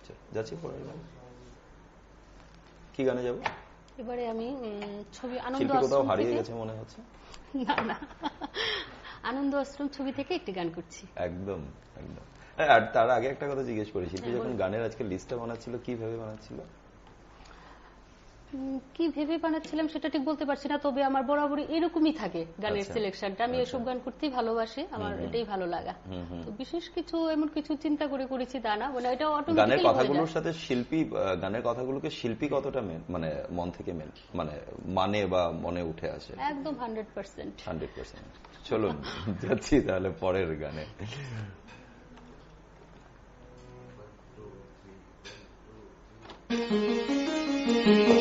আচ্ছা, যাচ্ছি পরের গান। কি গানে যাবো? এবারে আমি ছবি আনন্দ শিল্পী কোথাও আশ্রম হারিয়ে থেকে, গেছে মনে হচ্ছে। না না, আনন্দ আশ্রম ছবি থেকে একটি গান করছি। একদম একদম। আর তার আগে একটা কথা জিজ্ঞেস করি, শিল্পী যখন গানের আজকে লিস্টটা বানাচ্ছিল কি ভেবে বানাচ্ছিল? কি ভেবে বানাচ্ছিলাম সেটা ঠিক বলতে পারছি না, তবে আমার বরাবরই এরকমই থাকে গানের সিলেকশনটা। আমি এসব গান করতেই ভালোবাসি, আমার এটাই ভালো লাগা। তো বিশেষ কিছু এমন কিছু চিন্তা করে করেছি তা না, মানে এটা অটোমেটিক্যালি গানের কথাগুলোর সাথে শিল্পী, গানের কথাগুলোকে শিল্পী কতটা মানে মন থেকে মানে বা মনে উঠে আসে? একদম 100%। 100%। চলুন যাচ্ছি তাহলে পরের গানে। Thank you.